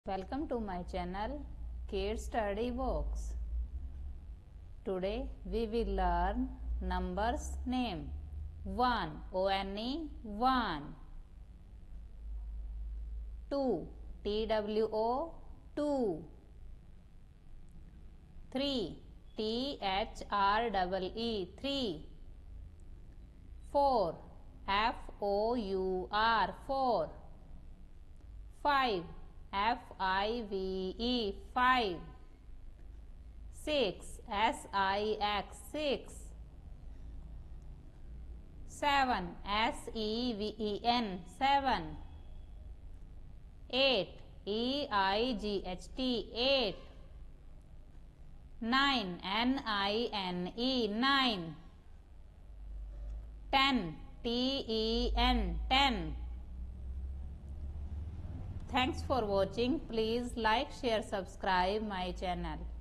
Welcome to my channel Kids Study Books. Today we will learn numbers name. 1 O-N-E 1, 2 T-W-O 2, 3 T-H-R-E-E 3, 4 F-O-U-R 4, 5 F-I-V-E 5, 6 S-I-X 6, 7 S-E-V-E-N 7, 8 E-I-G-H-T 8, 9 N-I-N-E 9, 10 T-E-N 10. Thanks for watching. Please like, share, subscribe my channel.